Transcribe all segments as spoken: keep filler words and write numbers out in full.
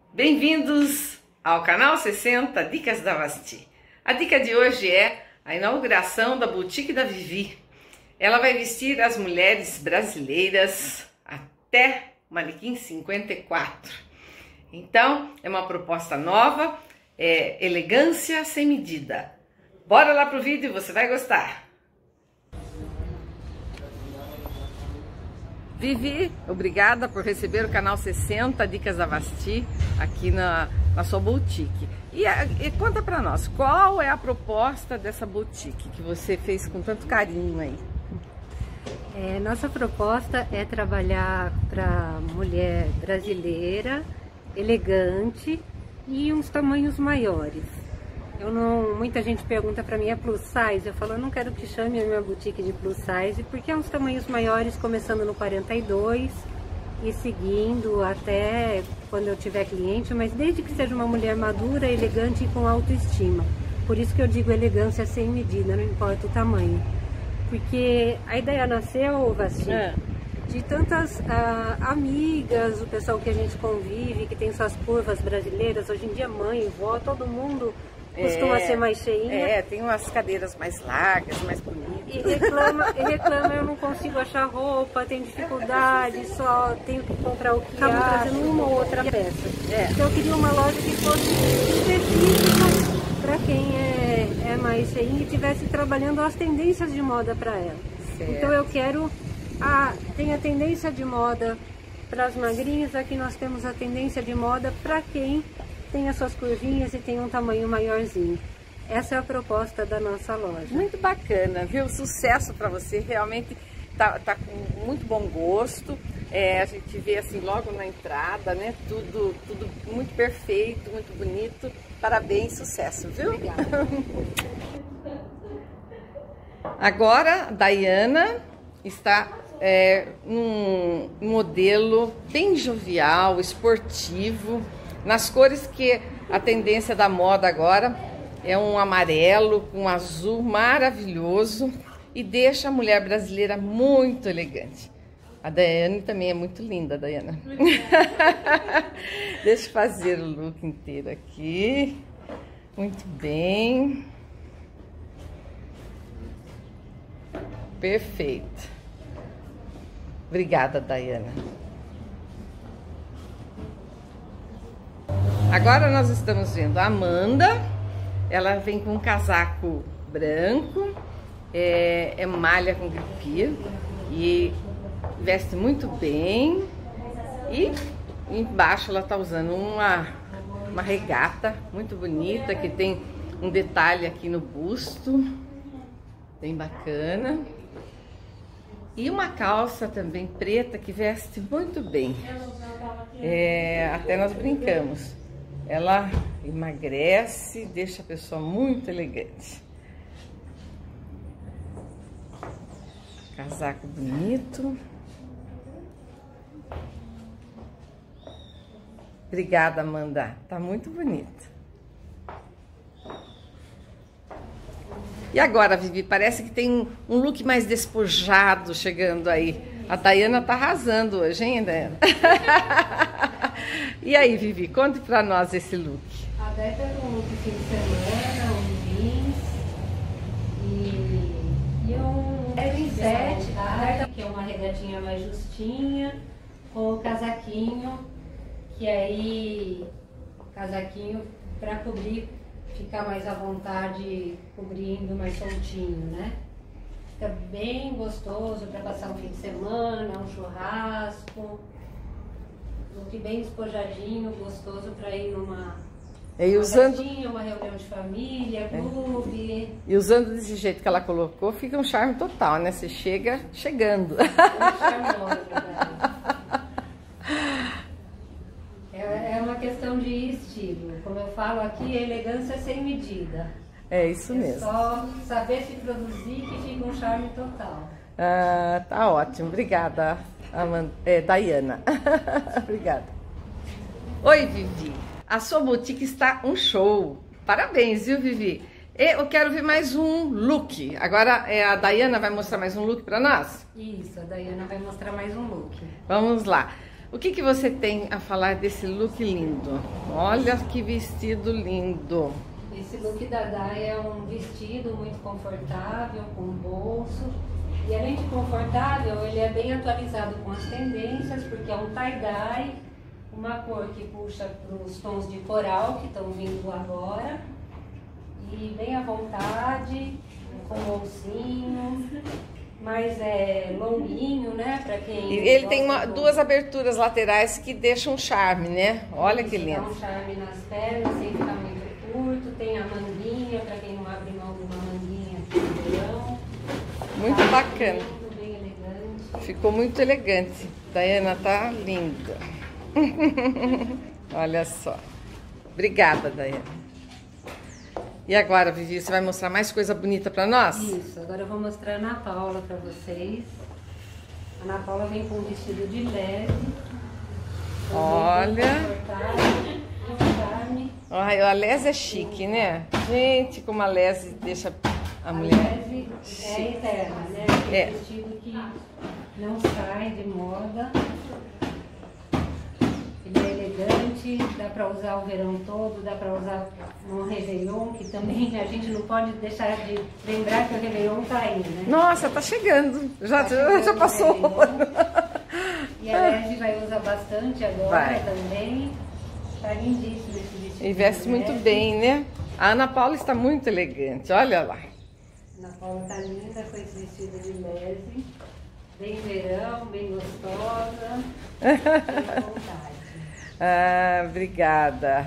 Bem-vindos ao canal sessenta Dicas da Vasti. A dica de hoje é a inauguração da boutique da Vivi. Ela vai vestir as mulheres brasileiras até manequim cinquenta e quatro. Então, é uma proposta nova, é elegância sem medida. Bora lá pro vídeo, você vai gostar. Vivi, obrigada por receber o canal sessenta Dicas da Vasti aqui na, na sua boutique. E, e conta pra nós, qual é a proposta dessa boutique que você fez com tanto carinho aí? É, nossa proposta é trabalhar para mulher brasileira, elegante e uns tamanhos maiores. Eu não, muita gente pergunta para mim, é plus size? Eu falo, eu não quero que chame a minha boutique de plus size, porque é uns tamanhos maiores, começando no quarenta e dois e seguindo até quando eu tiver cliente, mas desde que seja uma mulher madura, elegante e com autoestima. Por isso que eu digo elegância sem medida, não importa o tamanho. Porque a ideia nasceu, Vasti, é. de tantas ah, amigas, o pessoal que a gente convive, que tem suas curvas brasileiras, hoje em dia mãe, vó, todo mundo costuma é, ser mais cheinha. É, tem umas cadeiras mais largas, mais bonitas. E reclama, e reclama, eu não consigo achar roupa, tenho dificuldade, só tenho que comprar o que acabo trazendo uma ou outra peça. É. Então eu queria uma loja que fosse específica para quem é, é mais cheinha e estivesse trabalhando as tendências de moda para ela. Certo. Então eu quero, a, tem a tendência de moda para as magrinhas, aqui nós temos a tendência de moda para quem tem as suas curvinhas e tem um tamanho maiorzinho. Essa é a proposta da nossa loja. Muito bacana, viu? Sucesso para você, realmente tá, tá com muito bom gosto. É, a gente vê assim logo na entrada, né? Tudo, tudo muito perfeito, muito bonito. Parabéns, sucesso, viu? Obrigada. Agora, a Dayana está é, num modelo bem jovial, esportivo, nas cores que a tendência da moda agora é um amarelo com um azul maravilhoso e deixa a mulher brasileira muito elegante. A Daiane também é muito linda, Dayana. Deixa eu fazer o look inteiro aqui. Muito bem. Perfeito. Obrigada, Dayana. Agora nós estamos vendo a Amanda. Ela vem com um casaco branco, é, é malha com gripia e veste muito bem. E embaixo ela tá usando uma, uma regata muito bonita, que tem um detalhe aqui no busto, bem bacana. E uma calça também preta que veste muito bem. É, até nós brincamos. Ela emagrece, deixa a pessoa muito elegante. Casaco bonito. Obrigada, Amanda. Tá muito bonito. E agora, Vivi, parece que tem um look mais despojado chegando aí. A Dayana tá arrasando hoje, hein, Dayana? E aí, Vivi, conte pra nós esse look. A Dé tá com um look fim de semana, um jeans e, e um set, que é uma regatinha mais justinha, com o casaquinho, que aí, casaquinho pra cobrir, ficar mais à vontade, cobrindo mais soltinho, né? Fica bem gostoso para passar um fim de semana, um churrasco. Look bem despojadinho, gostoso para ir numa e usando... festinha, uma reunião de família, clube. É. E usando desse jeito que ela colocou, fica um charme total, né? Você chega chegando. Charmosa, é, é uma questão de estilo. Como eu falo aqui, a elegância é sem medida. É isso mesmo. É só saber se produzir que fica um charme total. Ah, tá ótimo. Obrigada, Amanda, é, Dayana. Obrigada. Oi, Vivi. A sua boutique está um show. Parabéns, viu, Vivi? Eu quero ver mais um look. Agora é, a Dayana vai mostrar mais um look para nós? Isso, a Dayana vai mostrar mais um look. Vamos lá. O que, que você tem a falar desse look lindo? Olha que vestido lindo. Esse look da Day é um vestido muito confortável, com bolso. E além de confortável, ele é bem atualizado com as tendências, porque é um tie-dye, uma cor que puxa para os tons de coral que estão vindo agora. E bem à vontade, com bolsinho, mas é longuinho, né? Para quem. E ele tem uma, do... duas aberturas laterais que deixam um charme, né? Olha Isso, que lindo. Dá um charme nas pernas, sem ficar muito curto. Tem a manguinha, para quem não abre mão de uma manguinha de verão. Muito tá bacana. Lindo, bem elegante. Ficou muito elegante. Daiana tá linda. Olha só. Obrigada, Daiana. E agora, Vivi, você vai mostrar mais coisa bonita para nós? Isso, agora eu vou mostrar a Ana Paula para vocês. A Ana Paula vem com um vestido de leve. Olha. Charme. Ai, a lese é chique, né? Gente, como a lese deixa a mulher... A lese é eterna, né? É um vestido que não sai de moda. Ele é elegante, dá para usar o verão todo, dá para usar no Réveillon, que também a gente não pode deixar de lembrar que o Réveillon tá aí, né? Nossa, tá chegando, já, tá chegando já passou o ano. E a Leve vai usar bastante agora vai. também, tá lindíssimo esse vestido. E veste muito bem, né? A Ana Paula está muito elegante, olha lá. A Ana Paula tá linda com esse vestido de leve, bem verão, bem gostosa, bem à vontade. Ah, obrigada.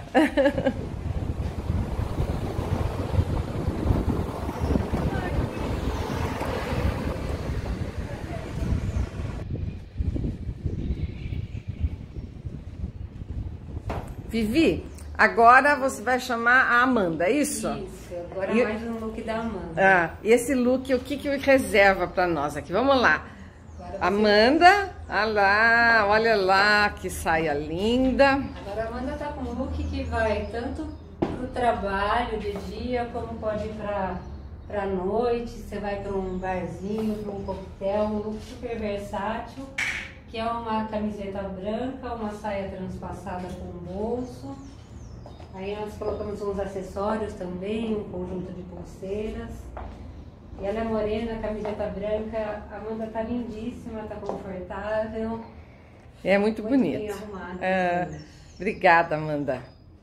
Vivi, agora você vai chamar a Amanda, é isso? Isso, agora e... mais um look da Amanda. Ah, e esse look, o que que reserva para nós aqui? Vamos lá. Amanda, olha lá, olha lá, que saia linda. Agora a Amanda tá com um look que vai tanto pro trabalho de dia, como pode ir pra, pra noite. Você vai para um barzinho, para um coquetel, um look super versátil, que é uma camiseta branca, uma saia transpassada com bolso. Aí nós colocamos uns acessórios também, um conjunto de pulseiras. E ela é morena, camiseta branca. A Amanda tá lindíssima, tá confortável. É muito, muito bonito. Bem arrumada. É, obrigada, Amanda.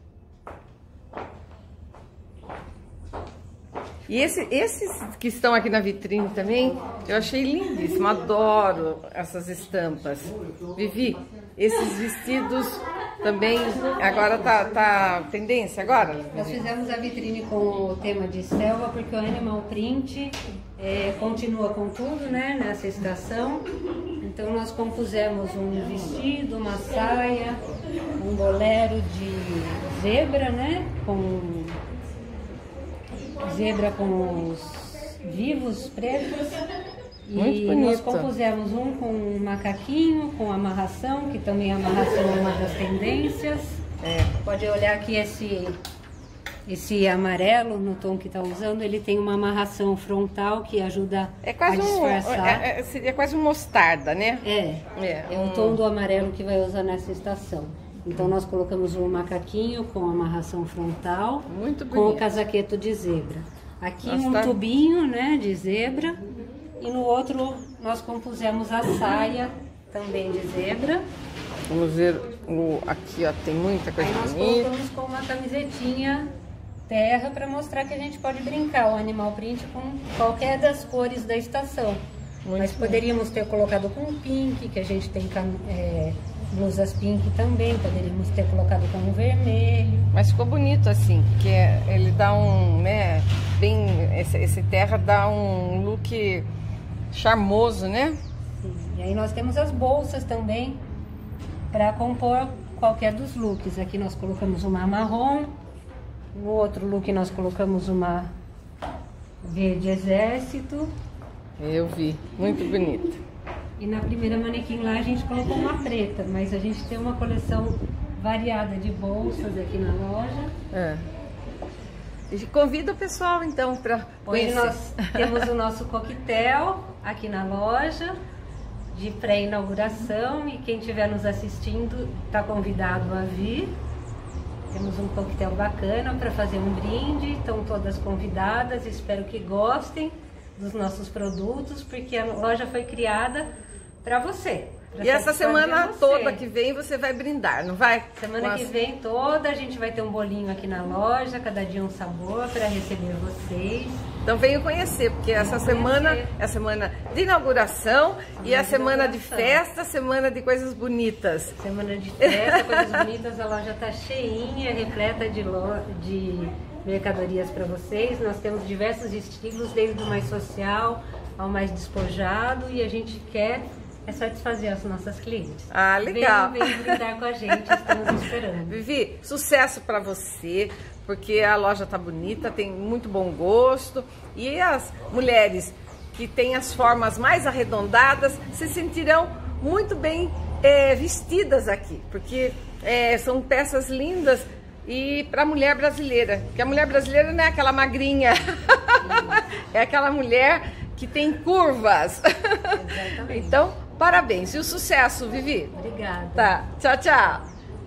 E esse, esses que estão aqui na vitrine também, eu achei lindíssimo. Adoro essas estampas. Vivi, esses vestidos também, agora tá, tá tendência agora? Nós fizemos a vitrine com o tema de selva, porque o Animal Print é, continua com tudo, né, nessa estação. Então nós compusemos um vestido, uma saia, um bolero de zebra, né, com zebra com os vivos pretos. Muito e bonito. Nós compusemos um com um macaquinho, com amarração, que também a amarração é uma das tendências. É. Pode olhar que esse, esse amarelo, no tom que está usando, ele tem uma amarração frontal que ajuda é quase a disfarçar. Um, é, é, seria quase um mostarda, né? É, é, é um tom do amarelo que vai usar nessa estação. Então nós colocamos um macaquinho com amarração frontal, muito bonito, com o casaqueto de zebra. Aqui Nossa, um tá... tubinho, né, de zebra. E no outro nós compusemos a saia também de zebra. Vamos ver, o, aqui ó, tem muita coisa Aí nós bonita. colocamos com uma camisetinha terra para mostrar que a gente pode brincar o Animal Print com qualquer das cores da estação. Muito Mas poderíamos ter colocado com pink, que a gente tem é, blusas pink também, poderíamos ter colocado com o vermelho. Mas ficou bonito assim, porque ele dá um, né, bem, esse, esse terra dá um look charmoso, né? Sim. E aí nós temos as bolsas também para compor qualquer dos looks. Aqui nós colocamos uma marrom, no outro look nós colocamos uma verde exército. Eu vi, muito bonita. E na primeira manequim lá a gente colocou uma preta, mas a gente tem uma coleção variada de bolsas aqui na loja. É. E convida o pessoal então para Hoje conhecer. nós temos o nosso coquetel aqui na loja. de pré-inauguração e quem estiver nos assistindo está convidado a vir. Temos um coquetel bacana para fazer um brinde, estão todas convidadas, espero que gostem dos nossos produtos, porque a loja foi criada para você. E essa semana você. toda que vem você vai brindar, não vai? Semana Nossa. que vem toda a gente vai ter um bolinho aqui na loja, cada dia um sabor para receber vocês. Então venham conhecer, porque essa conhecer. semana é a semana de inauguração semana e a semana de festa, semana de coisas bonitas. Semana de festa, coisas bonitas, a loja está cheinha, repleta de, lo... de mercadorias para vocês. Nós temos diversos estilos, desde o mais social ao mais despojado, e a gente quer é satisfazer as nossas clientes. Ah, legal. Venham, venham brindar com a gente, estamos esperando. Vivi, sucesso para você, porque a loja tá bonita, tem muito bom gosto, e as mulheres que têm as formas mais arredondadas se sentirão muito bem é, vestidas aqui, porque é, são peças lindas e para a mulher brasileira, porque a mulher brasileira não é aquela magrinha, é aquela mulher que tem curvas. Exatamente. Então, parabéns e o sucesso, Vivi. Obrigada. Tá, tchau, tchau.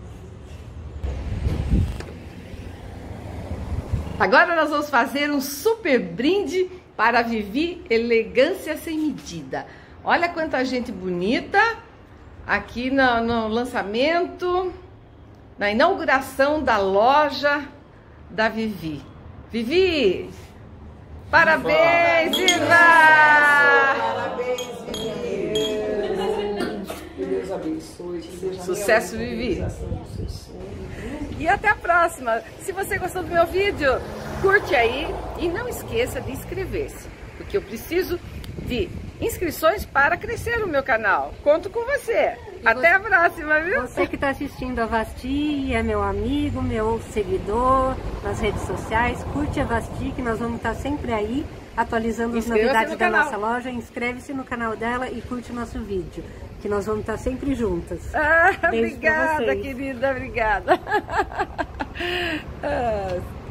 Agora nós vamos fazer um super brinde para a Vivi Elegância Sem Medida. Olha quanta gente bonita aqui no, no lançamento, na inauguração da loja da Vivi. Vivi, parabéns, Viva! Parabéns, Vivi! Que Deus abençoe, que seja sucesso, Vivi! E até a próxima! Se você gostou do meu vídeo, curte aí e não esqueça de inscrever-se, porque eu preciso de inscrições para crescer o meu canal. Conto com você! E até você, a próxima, viu? Você que está assistindo a Vasti, é meu amigo, meu seguidor nas redes sociais, curte a Vasti, que nós vamos estar sempre aí atualizando as novidades da nossa loja. Inscreve-se no canal dela e curte o nosso vídeo, que nós vamos estar sempre juntas. Ah, obrigada, querida, obrigada. Ah.